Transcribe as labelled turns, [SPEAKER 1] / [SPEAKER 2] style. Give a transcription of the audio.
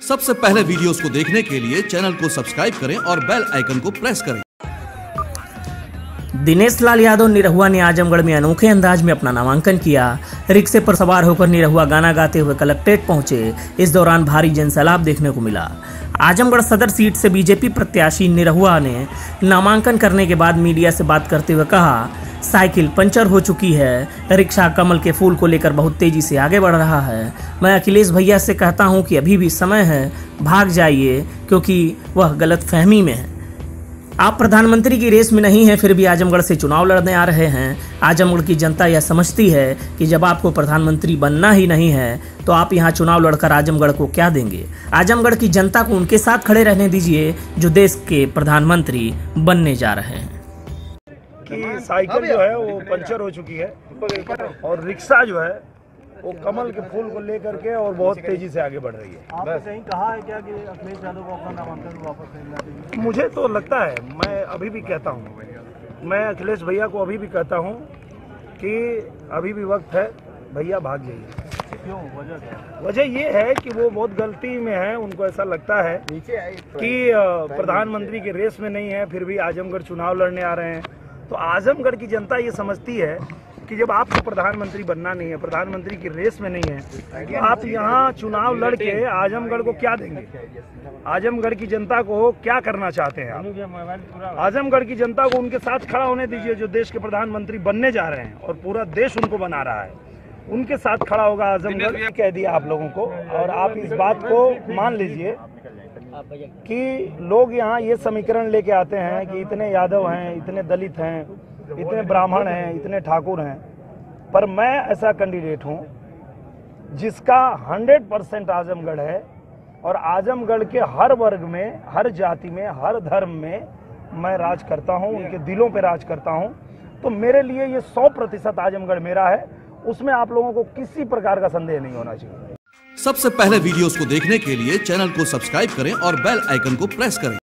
[SPEAKER 1] सबसे पहले वीडियोस को देखने के लिए चैनल को सब्सक्राइब करें और बेल आइकन को प्रेस करें।
[SPEAKER 2] दिनेश लाल यादव निरहुआ ने आजमगढ़ में अनोखे अंदाज में अपना नामांकन किया। रिक्शे पर सवार होकर निरहुआ गाना गाते हुए कलेक्ट्रेट पहुंचे। इस दौरान भारी जनसैलाब देखने को मिला। आजमगढ़ सदर सीट से बीजेपी प्रत्याशी निरहुआ ने नामांकन करने के बाद मीडिया से बात करते हुए कहा, साइकिल पंचर हो चुकी है, रिक्शा कमल के फूल को लेकर बहुत तेजी से आगे बढ़ रहा है। मैं अखिलेश भैया से कहता हूं कि अभी भी समय है, भाग जाइए, क्योंकि वह गलतफहमी में है। आप प्रधानमंत्री की रेस में नहीं हैं, फिर भी आजमगढ़ से चुनाव लड़ने आ रहे हैं। आजमगढ़ की जनता यह समझती है कि जब आपको प्रधानमंत्री बनना ही नहीं है तो आप यहां चुनाव लड़कर आजमगढ़ को क्या देंगे। आजमगढ़ की जनता को उनके साथ खड़े रहने दीजिए जो देश के प्रधानमंत्री बनने जा रहे हैं।
[SPEAKER 3] कि साइकिल जो है वो पंचर हो चुकी है और रिक्शा जो है वो कमल के फूल को लेकर के और बहुत तेजी से आगे बढ़ रही है।
[SPEAKER 4] आपने कहीं कहा है क्या कि अखिलेश यादव को अपना नामांकन वापस लेना चाहिए?
[SPEAKER 3] मुझे तो लगता है, मैं अभी भी कहता हूँ, मैं अखिलेश भैया को अभी भी कहता हूँ कि अभी भी वक्त है, भैया भाग जाइए।
[SPEAKER 4] क्यों? वजह क्या?
[SPEAKER 3] वजह ये है कि वो बहुत गलती में है। उनको ऐसा लगता है कि प्रधानमंत्री के रेस में नहीं है, फिर भी आजमगढ़ चुनाव लड़ने आ रहे हैं। तो आजमगढ़ की जनता ये समझती है कि जब आपको प्रधानमंत्री बनना नहीं है, प्रधानमंत्री की रेस में नहीं है, तो आप यहाँ चुनाव लड़के आजमगढ़ को क्या देंगे? आजमगढ़ की जनता को क्या करना चाहते हैं आप? आजमगढ़ की जनता को उनके साथ खड़ा होने दीजिए जो देश के प्रधानमंत्री बनने जा रहे हैं और पूरा देश उनको बना रहा है। उनके साथ खड़ा होगा आजमगढ़। कह दिया आप लोगों को, और आप इस बात को मान लीजिए कि लोग यहाँ ये समीकरण लेके आते हैं कि इतने यादव हैं, इतने दलित हैं, इतने ब्राह्मण हैं, इतने ठाकुर हैं, पर मैं ऐसा कैंडिडेट हूँ जिसका 100% आजमगढ़ है और आजमगढ़ के हर वर्ग में, हर जाति में, हर धर्म में मैं राज करता हूँ, उनके दिलों पे राज करता हूँ। तो मेरे लिए ये 100% आजमगढ़ मेरा है, उसमें आप लोगों को किसी प्रकार का संदेह नहीं होना चाहिए।
[SPEAKER 1] सबसे पहले वीडियोस को देखने के लिए चैनल को सब्सक्राइब करें और बेल आइकन को प्रेस करें।